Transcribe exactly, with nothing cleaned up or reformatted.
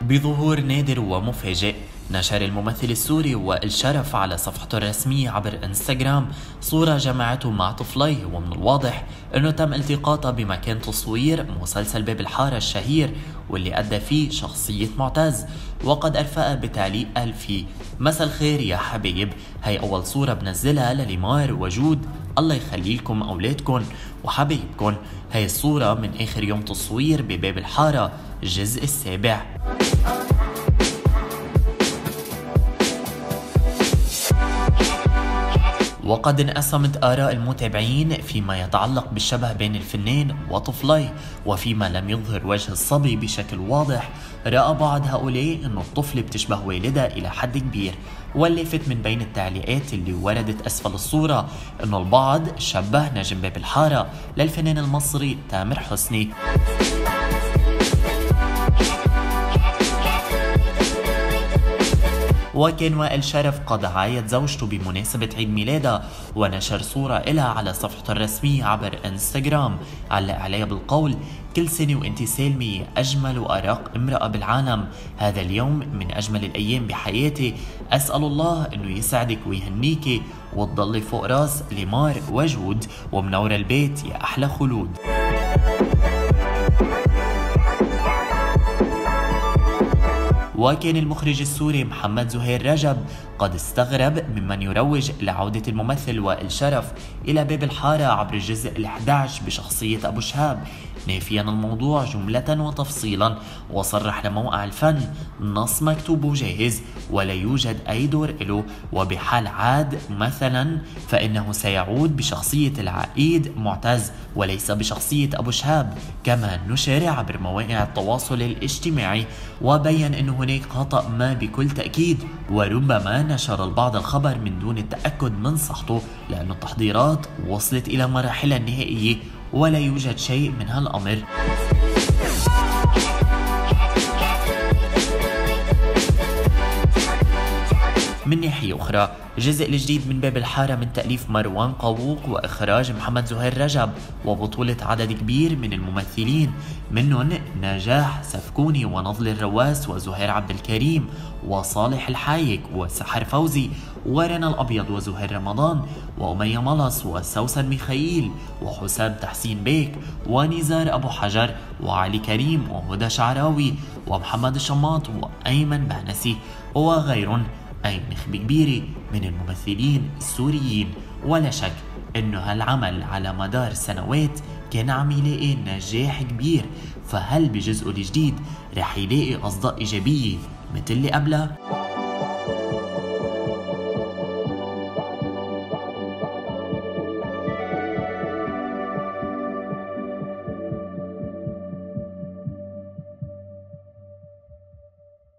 بظهور نادر ومفاجئ، نشر الممثل السوري وائل شرف على صفحته الرسمية عبر انستغرام صورة جمعته مع طفليه، ومن الواضح انه تم التقاطه بمكان تصوير مسلسل باب الحارة الشهير واللي أدى فيه شخصية معتز. وقد أرفق بتعليق قال فيه: مساء الخير يا حبايب، هي أول صورة بنزلها لليمار وجود، الله يخلي لكم أولادكم وحبايبكم. هي الصورة من آخر يوم تصوير بباب الحارة الجزء السابع. وقد انقسمت آراء المتابعين فيما يتعلق بالشبه بين الفنان وطفليه، وفيما لم يظهر وجه الصبي بشكل واضح، رأى بعض هؤلاء أن الطفل بتشبه والدها إلى حد كبير. واللافت من بين التعليقات اللي وردت أسفل الصورة أن البعض شبه نجم باب الحارة للفنان المصري تامر حسني. وكان وائل شرف قد عايد زوجته بمناسبة عيد ميلادها ونشر صورة إلها على صفحته الرسمية عبر انستغرام، علق عليها بالقول: كل سنة وانتي سالمة، أجمل وأرق امرأة بالعالم، هذا اليوم من أجمل الأيام بحياتي، أسأل الله أنه يسعدك ويهنيكي وتضلي فوق راس ليمار وجود ومنور البيت يا أحلى خلود. وكان المخرج السوري محمد زهير رجب قد استغرب ممن يروج لعودة الممثل وائل شرف إلى باب الحارة عبر الجزء الأحد عشر بشخصية أبو شهاب، نافيا الموضوع جملة وتفصيلا، وصرح لموقع الفن: نص مكتوب وجاهز ولا يوجد أي دور له، وبحال عاد مثلا فإنه سيعود بشخصية العقيد معتز وليس بشخصية أبو شهاب. كما نشر عبر مواقع التواصل الاجتماعي وبين أن هناك خطأ ما بكل تأكيد، وربما نشر البعض الخبر من دون التأكد من صحته، لأن التحضيرات وصلت إلى مراحلها النهائية ولا يوجد شيء من هالأمر. من ناحية أخرى، الجزء الجديد من باب الحارة من تأليف مروان قووق وإخراج محمد زهير رجب وبطولة عدد كبير من الممثلين، منهم نجاح سفكوني ونضل الرواس وزهير عبد الكريم وصالح الحايك وسحر فوزي ورنا الأبيض وزهير رمضان وأمية ملص وسوسن ميخائيل وحسام تحسين بيك ونزار أبو حجر وعلي كريم وهدى شعراوي ومحمد الشماط وأيمن بهنسي وغيرهم، أي نخبة كبيرة من الممثلين السوريين. ولا شك أنه هالعمل على مدار سنوات كان عم يلاقي نجاح كبير، فهل بجزء الجديد رح يلاقي أصداء إيجابية مثل اللي قبلها؟